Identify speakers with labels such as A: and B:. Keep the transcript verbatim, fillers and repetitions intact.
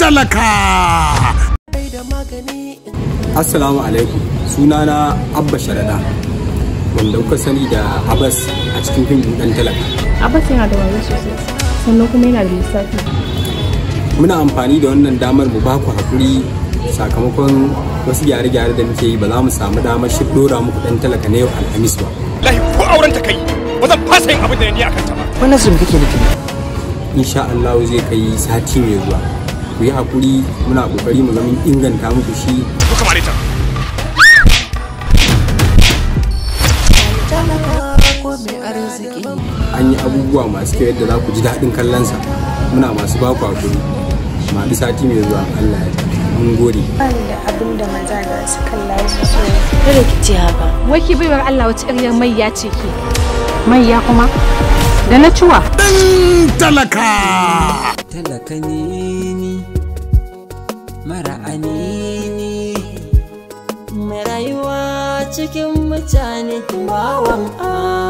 A: talaka.
B: Assalamu alaikum, sunana Abba Sharada wanda kuka sani da Abbas a cikin fim ɗin ɗan talaka.
C: Abbas yana da wayo sosai sannan kuma yana da lissafi.
B: Muna amfani da wannan damar mu ba ku haƙuri sakamakon wasu gyare-gyare da muke yi ba za mu samu damar shi dora muku ɗan talaka na yau Alhamis ba.
D: Lahi ko auren ta kai ba zan fasa yin abin da ni akan ta ba.
E: Wannan sun kake nufi?
B: Insha Allah zai kai sati mai zuwa. Ku yi haƙuri muna ƙoƙari mu zama inganta muku shi.
D: Ku kamar ita.
B: An yi abubuwa masu kyau yadda za ku ji daɗin kallonsa. Muna masu ba ku haƙuri. Maɗi sati mai zuwa Allah ya mun gode.
F: Bani da abin da maza da su kalla su so.
C: Kada ki ce haka. Wai ki baiwar Allah wace ƙaryar mayya ce ke? Mayya kuma? Da na ciwa.
A: Ɗan talaka.
E: Talaka ne ni, mara anini, mai rayuwa cikin mutane bawan